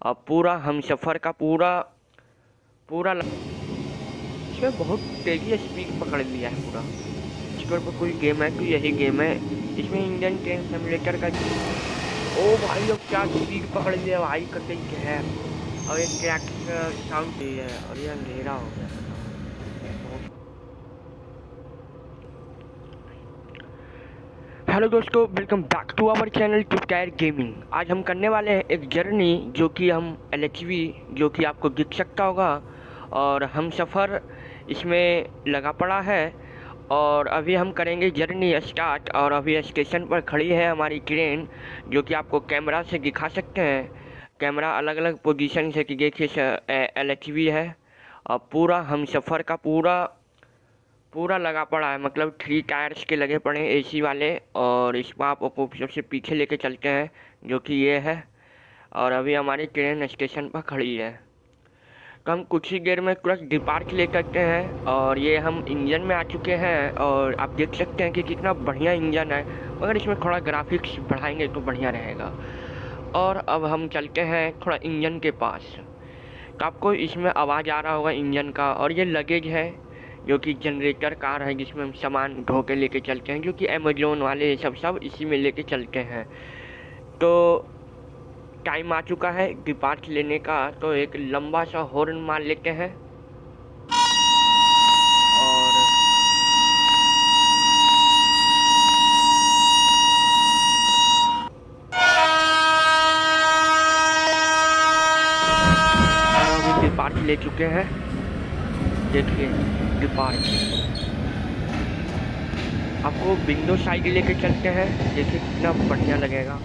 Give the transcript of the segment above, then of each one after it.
पूरा हमसफ़र का पूरा पूरा इसमें बहुत तेज़ी स्पीड पकड़ लिया है पूरा। इसके ऊपर कोई गेम है तो यही गेम है। इसमें इंडियन ट्रेन सिमुलेटर का। ओ भाई लोग क्या स्पीड पकड़ लिया भाई, कतई कहर। और एक क्रैक साउंड है और ये अंधेरा हो गया। हेलो दोस्तों, welcome back to our channel two tyre gaming. आज हम करने वाले हैं एक जर्नी जो कि हम LHV जो कि आपको दिख सकता होगा, और हम सफ़र इसमें लगा पड़ा है। और अभी हम करेंगे जर्नी स्टार्ट। और अभी स्टेशन पर खड़ी है हमारी ट्रेन जो कि आपको कैमरा से दिखा सकते हैं। कैमरा अलग अलग पोजीशन से कि देखिए LHV है। और पूरा हम सफ़र का पूरा लगा पड़ा है, मतलब 3 टायर्स के लगे पड़े हैं AC वाले। और इसमें आपको सबसे पीछे लेके चलते हैं जो कि ये है। और अभी हमारी ट्रेन स्टेशन पर खड़ी है तो हम कुछ ही देर में तुरंत डिपार्ट ले सकते हैं। और ये हम इंजन में आ चुके हैं और आप देख सकते हैं कि कितना बढ़िया इंजन है, मगर इसमें थोड़ा ग्राफिक्स बढ़ाएंगे तो बढ़िया रहेगा। और अब हम चलते हैं थोड़ा इंजन के पास, तो आपको इसमें आवाज़ आ रहा होगा इंजन का। और ये लगेज है जो कि जनरेटर कार है जिसमें हम सामान ढो के लेके चलते हैं, जो कि अमेजोन वाले ये सब इसी में लेके चलते हैं। तो टाइम आ चुका है डिपार्ट लेने का, तो एक लंबा सा हॉर्न मार लेते हैं। और अभी डिपार्ट ले चुके हैं, देखिए डिपार्ट। आपको विंडो साइड लेके चलते हैं, देखिए कितना बढ़िया लगेगा।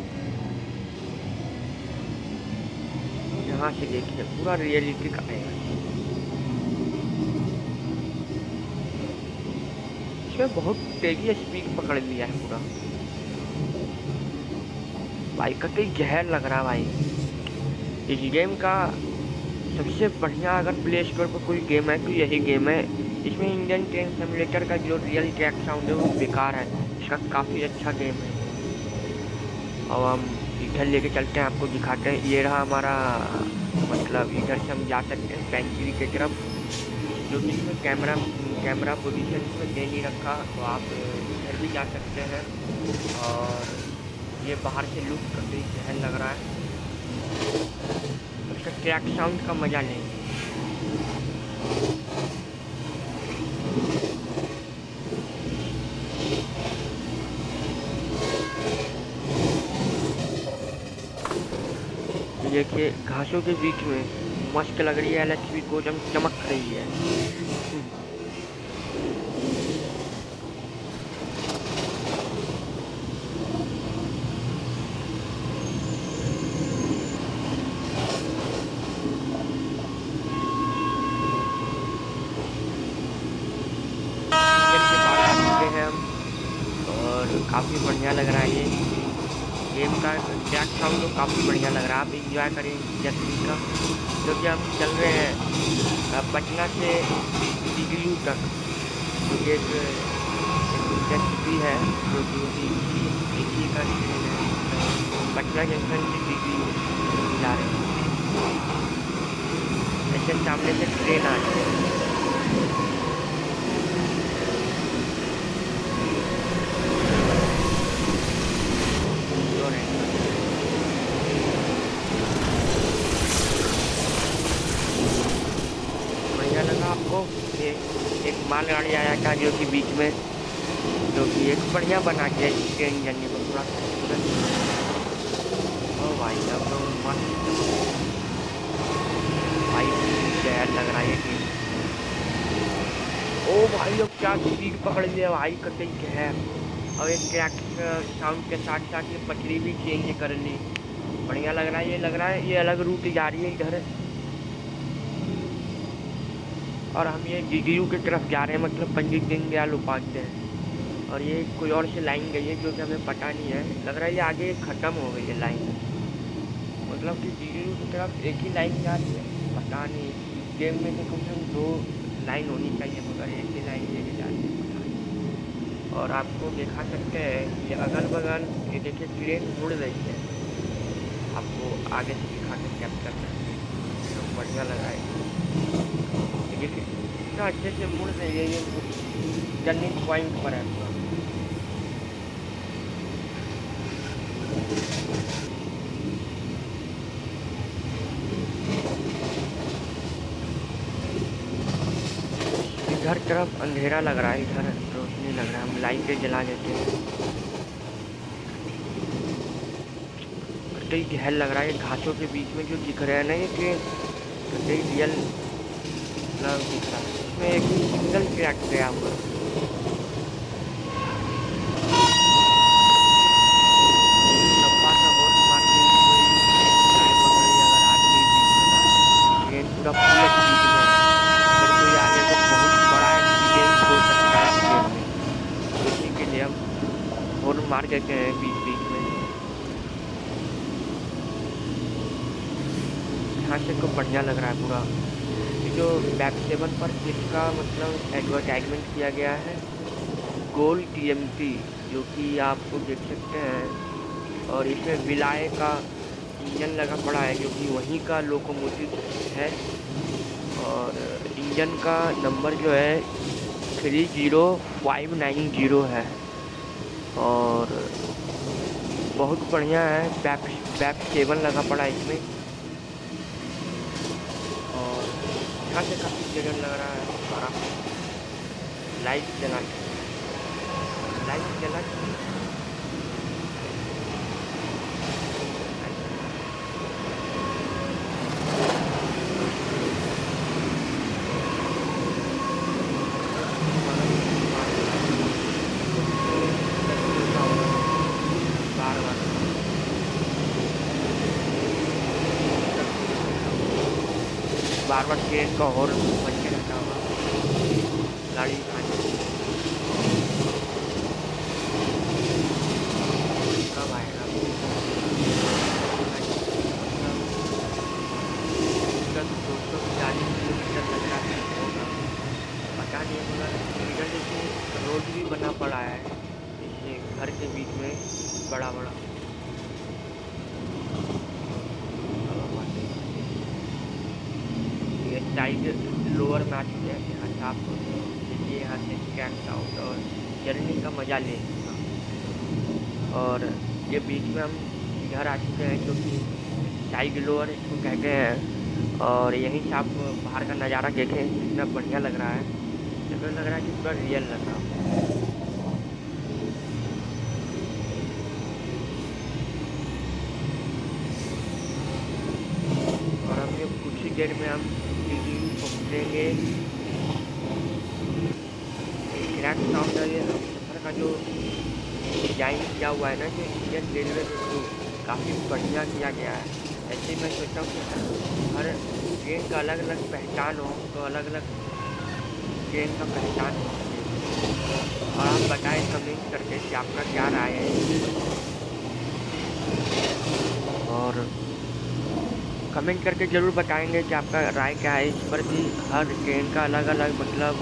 यहाँ से देखिए पूरा रियलिटी का आएगा। इसमें बहुत तेजी स्पीड पकड़ लिया है पूरा भाई, कतई जहर लग रहा है भाई। इस गेम का सबसे बढ़िया अगर प्ले स्टोर पर कोई गेम है तो यही गेम है। इसमें इंडियन ट्रेन सिमुलेटर का जो रियल ट्रैक साउंड है वो बेकार है, इसका काफ़ी अच्छा गेम है। अब हम इधर लेके चलते हैं, आपको दिखाते हैं। ये रहा हमारा, मतलब इधर से हम जा सकते हैं पेंट्री की तरफ, जो कि इसमें कैमरा पोजीशन इसमें दे नहीं रखा, तो आप इधर भी जा सकते हैं। और ये बाहर से लुक काफ़ी जहर लग रहा है, उसका ट्रैक साउंड का मज़ा लेंगे। देखिए घासों के बीच में मस्त लग रही है LHV को, जब चमक रही है। और काफ़ी बढ़िया लग रहा है ये गेम का ट्रैक साउंड, तो काफ़ी बढ़िया लग रहा है। आप इंजॉय करें जर्नी का, क्योंकि हम चल रहे हैं पटना से DDU तक, जो कि एक इंडस्ट्री है जो कि इसी का ट्रेन है। पटना जंक्शन से DDU जा रहे हैं, ऐसे सामने से ट्रेन आ रही है। बढ़िया लगा आपको? ये एक मालगाड़ी आया था जो कि बीच में, जो कि एक बढ़िया बना दिया ट्रेन जर्नी को पूरा खूबसूरत। ओ भाई अब तो मस्त भाई, शहर लग रहा है ये। ओ भाई लोग क्या स्पीड पकड़ लिया भाई, कतई कहर। और एक ट्रैक साउंड के साथ साथ ये पटरी भी चेंज कर ली, बढ़िया लग रहा है। ये लग रहा है ये अलग रूट जा रही है इधर, और हम ये DDU की तरफ जा रहे हैं, मतलब पंडित दीनदयाल उपाध्याय। और ये कोई और से लाइन गई है जो कि हमें पता नहीं है, लग रहा है ये आगे ख़त्म हो गई है लाइन, मतलब कि DDU की तरफ एक ही लाइन जा रही है। पता नहीं, गेम में तो कम से कम 2 लाइन होनी चाहिए, मगर एक ही लाइन लेके जा रही है, पता नहीं। और आपको दिखा सकते हैं ये अगल बगल, ये देखिए ट्रेन मुड़ रही है, आपको आगे से दिखा के कैप्चर करके एकदम बढ़िया लगा है। देखिए कितना अच्छे से मुड़ रही है, ये टर्निंग पॉइंट पर है पूरा। इधर तरफ अंधेरा लग रहा है, इधर रोशनी लग रहा है, हम लाइटें जला देते हैं। कतई गहर लग रहा है, घासों के बीच में जो दिख रहे हैं ना ये ट्रेन, कतई रियल मतलब दिख रहा है। इसमें एक सिंगल ट्रैक गया हुआ है। लंबा सा हॉर्न मार के कोई गाय पकड़ी, अगर आदमी बीच में ना आए। ट्रेन पूरा फुल स्पीड में है, अगर कोई आ गया तो बहुत बड़ा एक्सीडेंट हो सकता है ट्रेन में, तो इसी के लिए हम हॉर्न मार देते हैं बीच बीच में। यहाँ से को बढ़िया लग रहा है पूरा। ये जो बैक 7 पर इसका मतलब एडवर्टाइजमेंट किया गया है, गोल टीएमटी, जो कि आपको देख सकते हैं। और इसमें विलाय का इंजन लगा पड़ा है, जो कि वहीं का लोकोमोटिव है। और इंजन का नंबर जो है 30590 है। और बहुत बढ़िया है, बैक 7 लगा पड़ा है इसमें। और यहाँ से काफ़ी जगह लग रहा है सारा। लाइट जला बार बार ट्रेन का हॉर्न बज के रहता होगा गाड़ी खाने। कब आएगा इसका 240 किलोमीटर लग रहा है होगा, पता नहीं, मगर इधर देखिए रोड भी बना पड़ा है इससे घर के बीच में बड़ा बड़ा। साइड लोअर में आ चुके हैं, यहाँ से आप देखिए, यहाँ से कैंप आउट और जर्नी का मज़ा ले। और ये बीच में हम इधर आ चुके हैं, जो कि साइड लोअर इसको कहते हैं। और यहीं से आप बाहर का नज़ारा देखें, कितना बढ़िया लग रहा है। लग रहा है कि पूरा रियल लग रहा है। और हम ये कुछ ही देर में हम पहुँचेंगे। क्रैक साउंड है, ये सफ़र का जो डिजाइन किया हुआ है ना, जो इंडियन रेलवे में काफ़ी बढ़िया किया गया है। ऐसे मैं सोचता हूँ कि हर ट्रेन का अलग अलग पहचान हो, तो अलग अलग ट्रेन का पहचान हो। और आप बताएं कमेंट करके कि आपका क्या राय है, और कमेंट करके ज़रूर बताएंगे कि आपका राय क्या है इस पर भी। हर ट्रेन का अलग अलग मतलब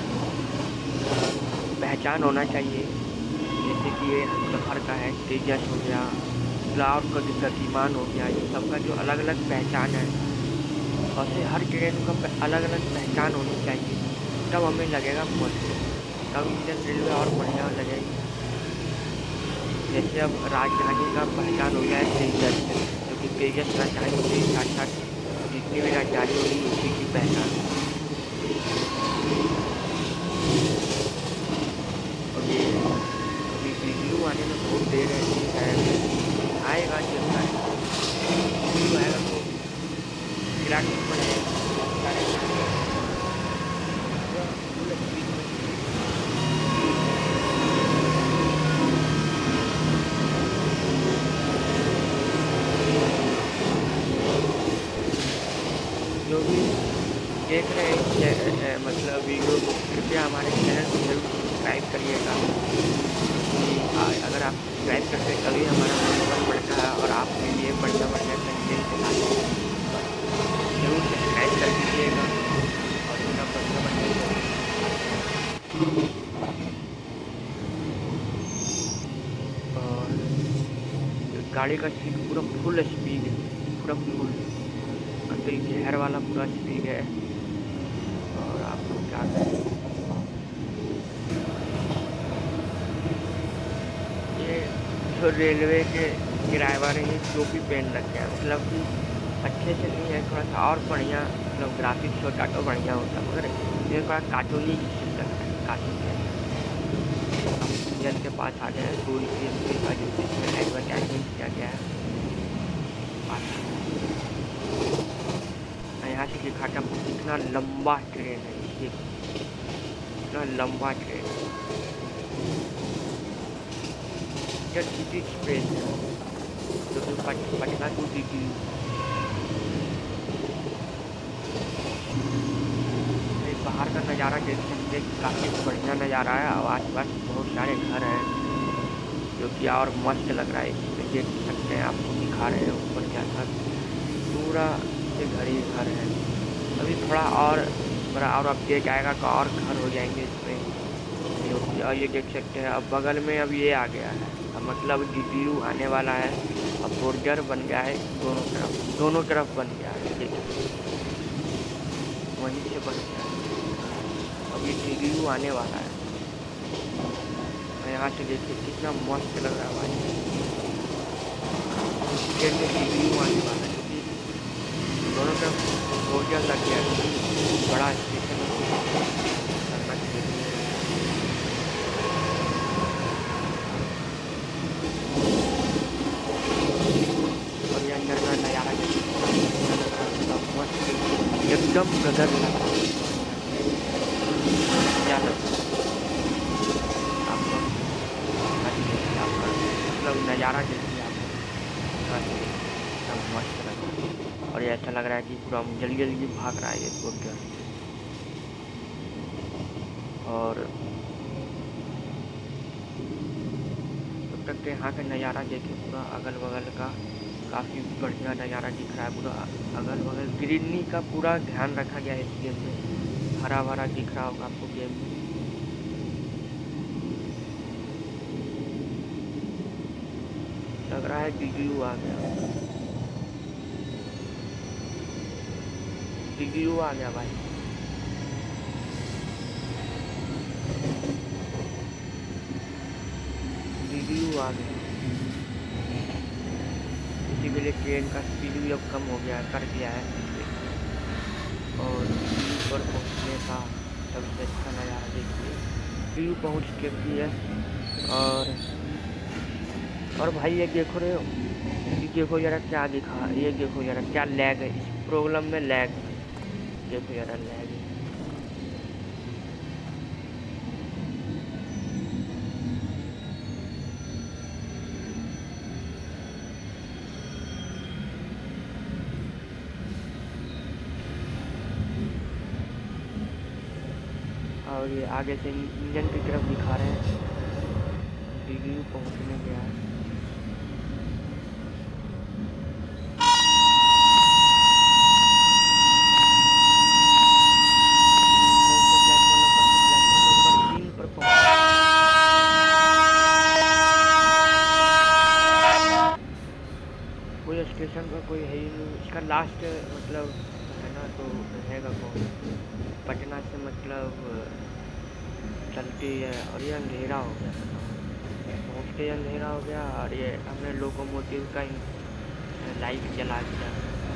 पहचान होना चाहिए। जैसे कि ये सफ़र का है, तेजस हो गया, क्लाउड का जो गतिमान हो गया, ये सबका जो अलग अलग पहचान है। और से हर ट्रेन का अलग अलग पहचान होनी चाहिए, तब हमें लगेगा मस्त, तब इंडियन रेलवे और बढ़िया लगेगी। जैसे अब राजधानी का पहचान हो गया है तेजस, जो कि तेजस राजधानी के साथ साथ जितनी भी राजधानी होगी उसी की पहचान। और ये अभी बिजली आने में बहुत देर है, आएगा चलता है, बिजली आएगा तो गिराने पड़ेगा। जो भी देख रहे हैं मतलब वीडियो को, कृपया हमारे चैनल को जरूर सब्सक्राइब करिएगा। अगर आप सब्सक्राइब करते हैं तभी हमारा मनोबल बढ़ता है, और आपके लिए बढ़िया बढ़िया कंटेंट लाते हैं। जरूर सब्सक्राइब कर दीजिएगा और इतना बढ़िया बढ़िया। और गाड़ी का स्पीड पूरा फुल स्पीड पूरा फुल अंदर जहर वाला पूरा स्पीड है। और आप लोग क्या करें, ये जो रेलवे के ड्राइवर हैं ये टोपी पहन रखे हैं, मतलब कि अच्छे से नहीं है, थोड़ा सा और बढ़िया, मतलब ग्राफिक्स होता तो बढ़िया होता, मगर ये थोड़ा कार्टूनी लगता है, कार्टून है। हम इंजन के पास आ गए हैं, टूल की का जिसमें एडवर्टाइजमेंट किया गया है। यहाँ से दिखाता हूँ कितना लंबा ट्रेन है, ये कितना लंबा ट्रेन है। ये सिटी एक्सप्रेस है जो कि पटना टू दिल्ली। बाहर का नज़ारा देख सकते हैं, काफ़ी बढ़िया नज़ारा है और आसपास बहुत सारे घर हैं जो कि और मस्त लग रहा है। इसमें देख सकते हैं, आपको दिखा रहे हैं ऊपर क्या था, पूरा ये घर ही घर है। अभी थोड़ा और बड़ा और अपडेट आएगा तो और घर हो जाएंगे इसमें। और ये देख सकते हैं अब बगल में अब ये आ गया है, अब मतलब DPU आने वाला है, अब बोर्डर बन गया है, दोनों तरफ बन गया है, देखिए वहीं से बन गया है। अब ये DPU आने वाला है, यहाँ से देखिए कितना मस्त लग रहा है भाई। ट्रेन में DPU आने वाला है, दोनों तरफ बोर्डर लग गया है, बड़ा स्टेशन करना चाहिए। और ये अंदर का नज़ारा मस्त एकदम गदर लग रहा है। क्या लगता है आपको, मतलब नज़ारा देखिए आप, एकदम मस्त लग रहा है। और ये ऐसा लग रहा है कि पूरा जल्दी जल्दी भाग रहा है ये बोर्डर। और तब तक यहाँ का नज़ारा देखें, पूरा अगल बगल का काफ़ी बढ़िया नज़ारा दिख रहा है, पूरा अगल बगल ग्रीनरी का पूरा ध्यान रखा गया है इस गेम में, हरा भरा दिख रहा होगा आपको गेम में। लग रहा है DPU आ गया, DPU आ गया भाई। DPU आ गया, इसी के लिए ट्रेन का स्पीड भी अब कम हो गया है, कर दिया है। और पर पहुँचने का सबसे अच्छा नज़ारा देखिए, DPU पहुँच चुकी है। और भाई ये देखो रे, ये देखो जरा क्या दिखा, ये देखो जरा क्या लैग है इस प्रॉब्लम में, लैग देखो जरा लैग। और ये आगे से इंजन की तरफ दिखा रहे हैं, DPU पहुँचने गया है। कोई स्टेशन पर कोई है ही नहीं, इसका लास्ट मतलब है ना, तो रहेगा कौन। पटना से मतलब चलती है और ये अंधेरा हो गया, पहुँचते ही अंधेरा हो गया। और ये हमने लोकोमोटिव का लाइट जला दिया।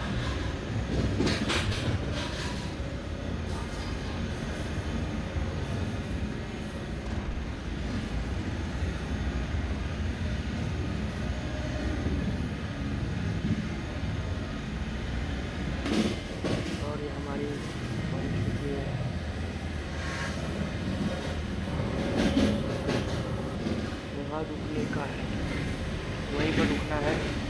और ये हमारी पहुँच चुकी है, वहाँ रुकने का है, वहीं पर रुकना है।